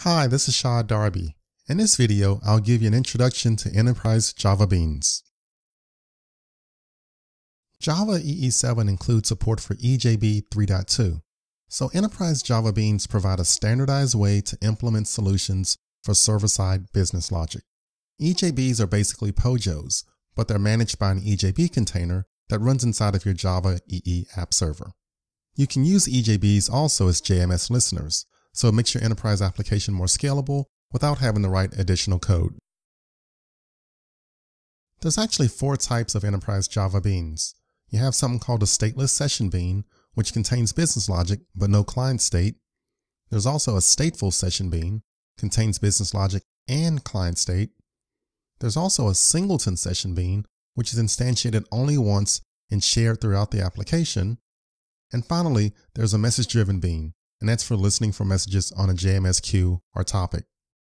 Hi, this is Darby. In this video, I'll give you an introduction to Enterprise Java Beans. Java EE7 includes support for EJB 3.2. So Enterprise Java Beans provide a standardized way to implement solutions for server-side business logic. EJBs are basically POJOs, but they're managed by an EJB container that runs inside of your Java EE app server. You can use EJBs also as JMS listeners, so it makes your enterprise application more scalable without having to write additional code. There's actually 4 types of enterprise Java beans. You have something called a stateless session bean, which contains business logic but no client state. There's also a stateful session bean, contains business logic and client state. There's also a singleton session bean, which is instantiated only once and shared throughout the application. And finally, there's a message-driven bean, and that's for listening for messages on a JMS queue or topic.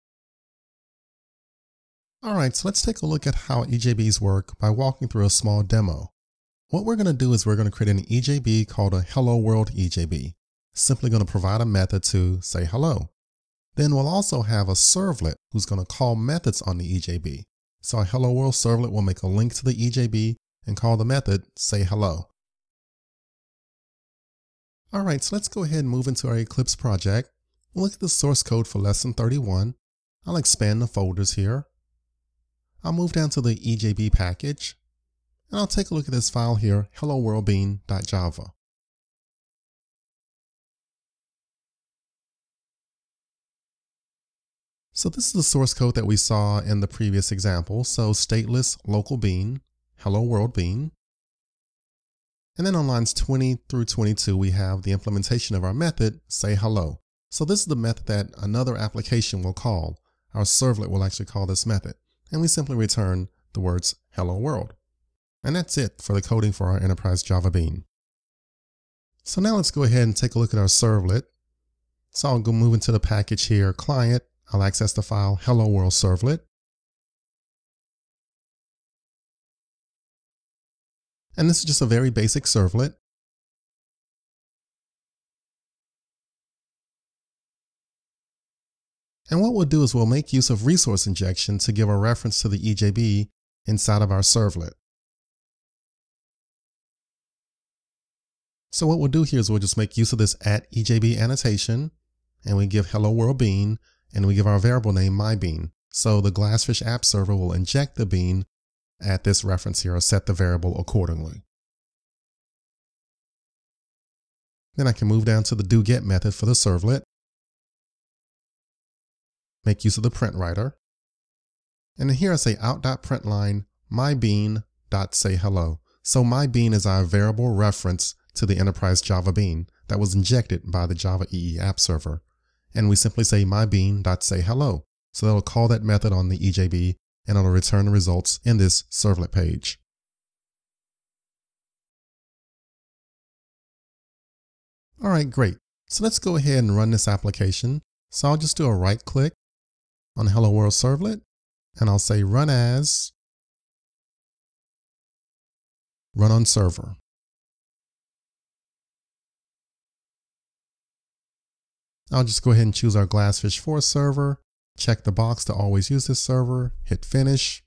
Alright, so let's take a look at how EJBs work by walking through a small demo. What we're going to do is we're going to create an EJB called a Hello World EJB. Simply going to provide a method to say hello. Then we'll also have a servlet who's going to call methods on the EJB. So a Hello World servlet will make a link to the EJB and call the method say hello. Alright, so let's go ahead and move into our Eclipse project. We'll look at the source code for lesson 31. I'll expand the folders here. I'll move down to the EJB package, and I'll take a look at this file here, Hello World Bean.java. So this is the source code that we saw in the previous example. So stateless local bean, Hello World Bean. And then on lines 20 through 22, we have the implementation of our method, say hello. So this is the method that another application will call. Our servlet will actually call this method. And we simply return the words hello world. And that's it for the coding for our Enterprise Java Bean. So now let's go ahead and take a look at our servlet. So I'll go move into the package here, client. I'll access the file hello world servlet. And this is just a very basic servlet. And what we'll do is we'll make use of resource injection to give a reference to the EJB inside of our servlet. So what we'll do here is we'll just make use of this @EJB annotation, and we give hello world bean, and we give our variable name myBean. So the Glassfish app server will inject the bean at this reference here or set the variable accordingly. Then I can move down to the doGet method for the servlet. Make use of the print writer. And then here I say out.println myBean.sayHello. So myBean is our variable reference to the Enterprise Java Bean that was injected by the Java EE app server. And we simply say myBean.sayHello. So that'll call that method on the EJB and it'll return the results in this servlet page. Alright, great. So let's go ahead and run this application. So I'll just do a right click on Hello World Servlet, and I'll say run as, run on server. I'll just go ahead and choose our Glassfish 4 server, check the box to always use this server, hit finish.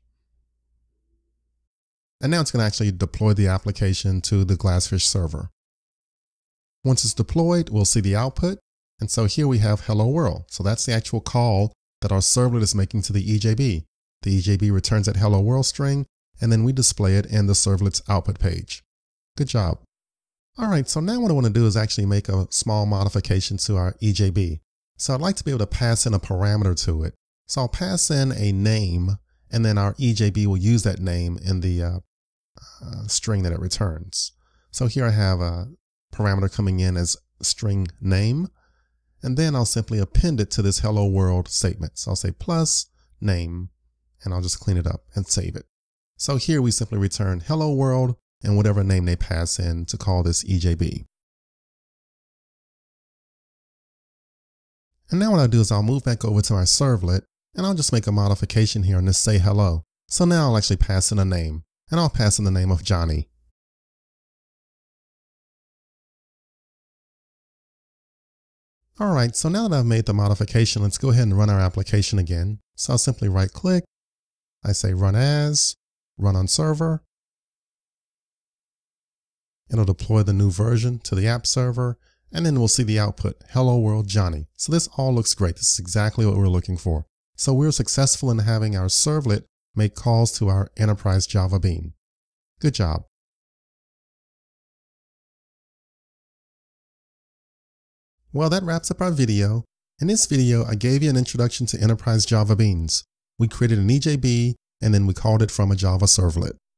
And now it's going to actually deploy the application to the Glassfish server. Once it's deployed, we'll see the output. And so here we have hello world. So that's the actual call that our servlet is making to the EJB. The EJB returns that hello world string, and then we display it in the servlet's output page. Good job. All right, so now what I want to do is actually make a small modification to our EJB. So I'd like to be able to pass in a parameter to it. So I'll pass in a name, and then our EJB will use that name in the string that it returns. So here I have a parameter coming in as string name. And then I'll simply append it to this hello world statement. So I'll say plus name, and I'll just clean it up and save it. So here we simply return hello world and whatever name they pass in to call this EJB. And now what I'll do is I'll move back over to our servlet, and I'll just make a modification here on this say hello. So now I'll actually pass in a name, and I'll pass in the name of Johnny. All right, so now that I've made the modification, let's go ahead and run our application again. So I'll simply right click. I say run as, run on server. It'll deploy the new version to the app server, and then we'll see the output, Hello World Johnny. So this all looks great. This is exactly what we're looking for. So we're successful in having our servlet make calls to our enterprise Java bean. Good job. Well, that wraps up our video. In this video, I gave you an introduction to enterprise Java beans. We created an EJB, and then we called it from a Java servlet.